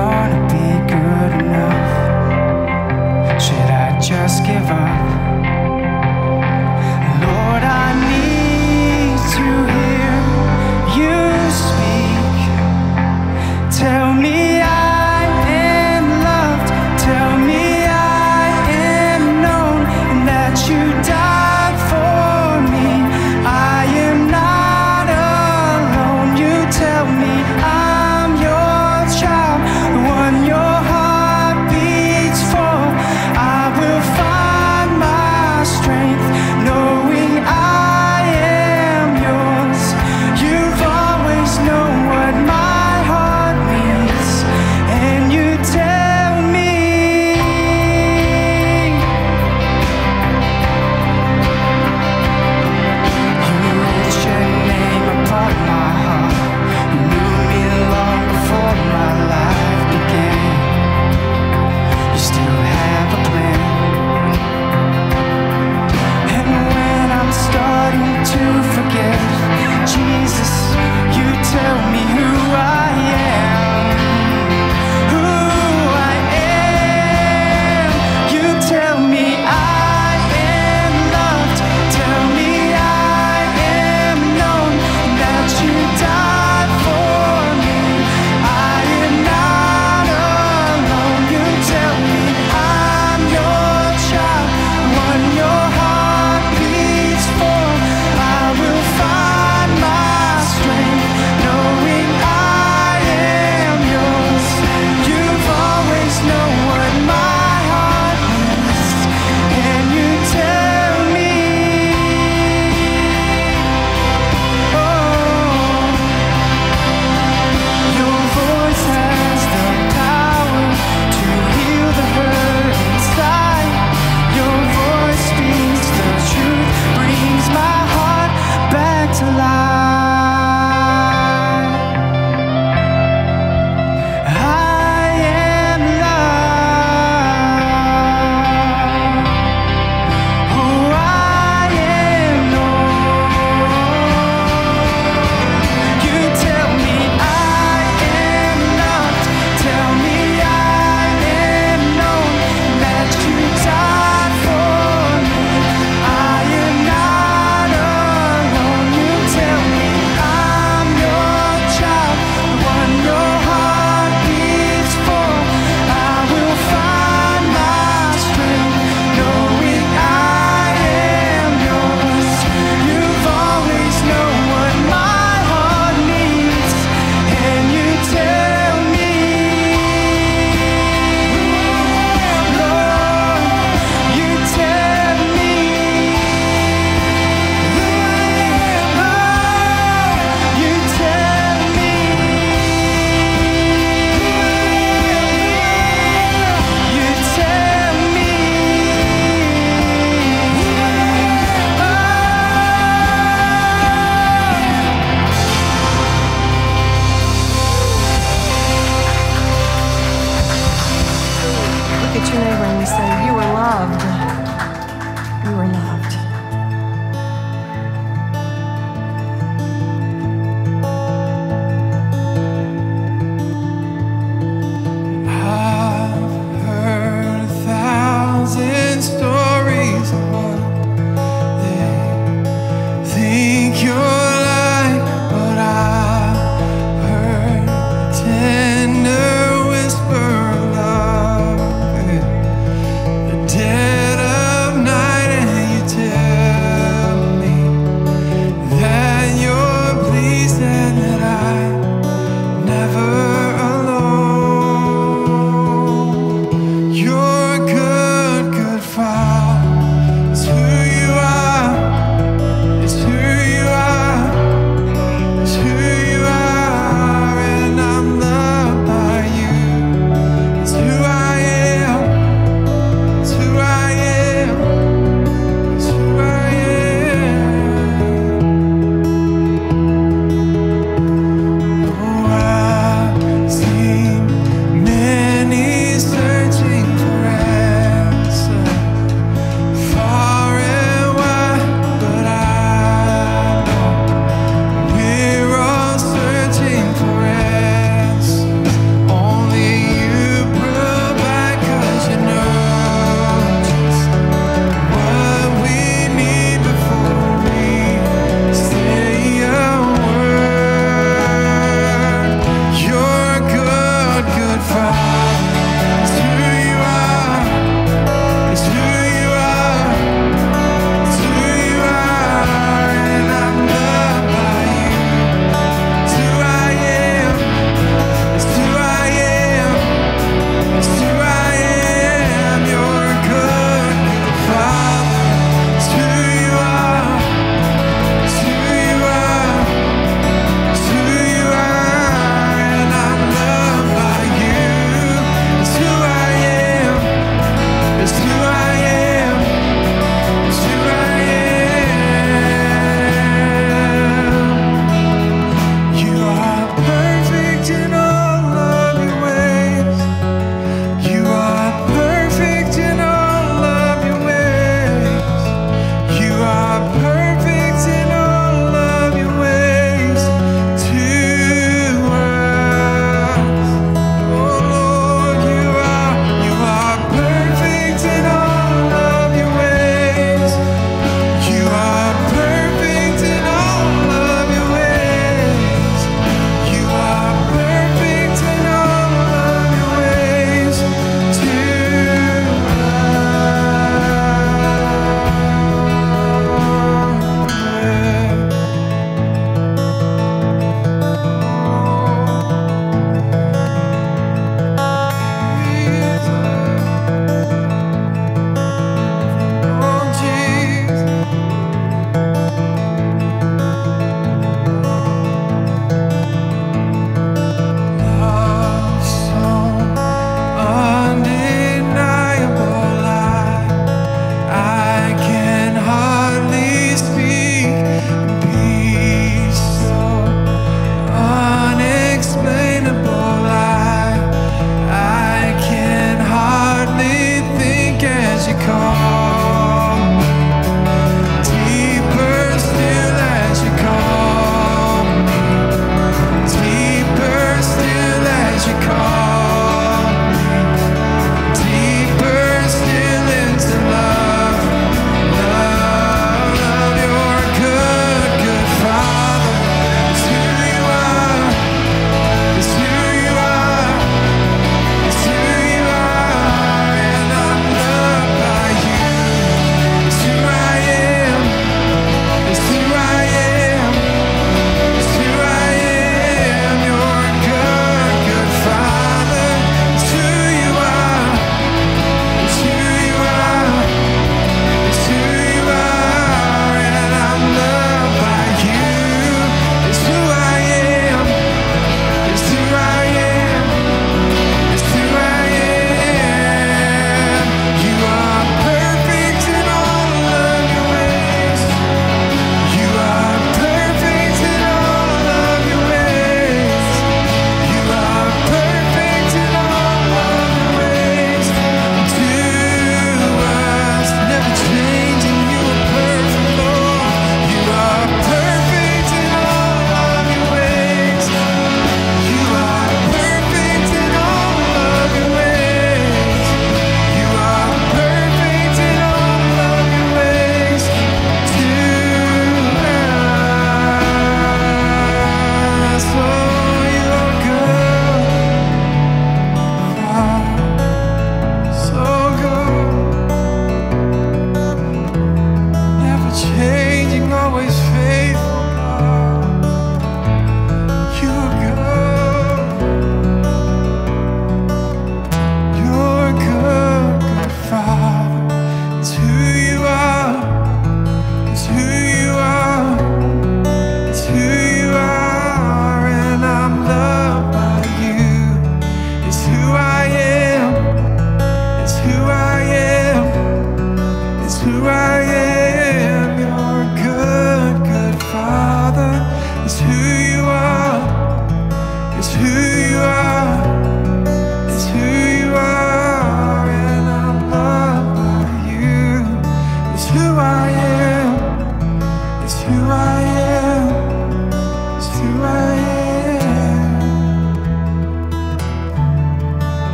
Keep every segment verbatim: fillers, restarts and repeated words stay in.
gonna be good enough? Should I just give up? Lord, I need to hear you speak. Tell me I am loved. Tell me I am known, and that you died for me. I am not alone. You tell me I'm your child, the one your heart beats for. I will find my strength knowing I am yours. You've always known what my heart needs, and you tell me. You wrote your name upon my heart. You knew me long before my life began. You still have a plan. And when I'm starting to forget, Jesus, you tell me who I am. Who I am. You tell me I am loved. Tell me I am known, that you died for me. I am not alone. You tell me I'm your child, one your heart beats for. I will find my strength knowing I am yours. You've always known what my heart needs, and you tell me. Oh, your voice has the power to heal the hurt inside. Your voice speaks the truth, brings my heart back to life. I am loved. Oh, I am known. You tell me I am loved. Tell me I am known, that you died for me. I am not alone. You tell me I'm your child, the one your heart beats for. I will find my strength knowing I am yours. You've always known what my heart needs, and you tell me. Lord, you tell me. Lord, you tell me. You tell me. Look at your neighbor and you say, you are loved. You are loved. I've heard a thousand stories of what they think you're like, but I've heard a tender whisper of love. The dead of night, and you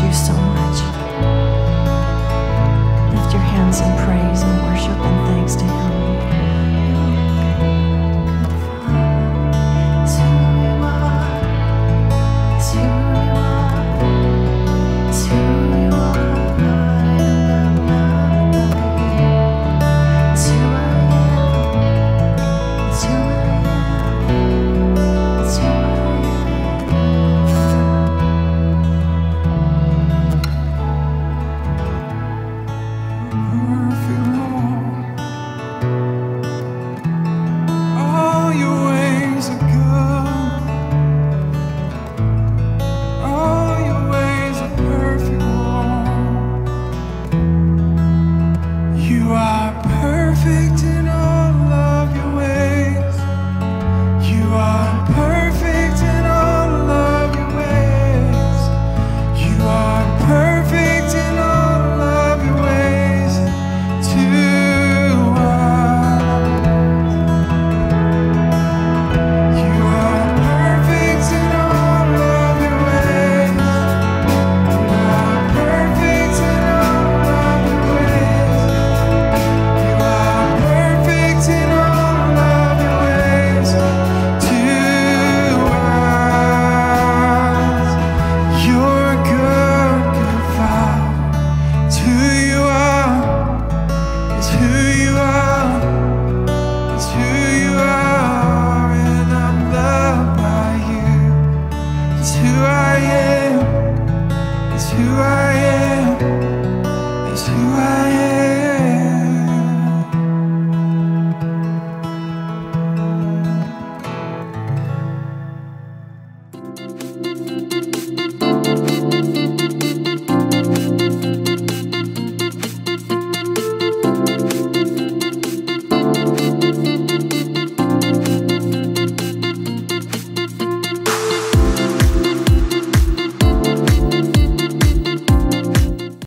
you so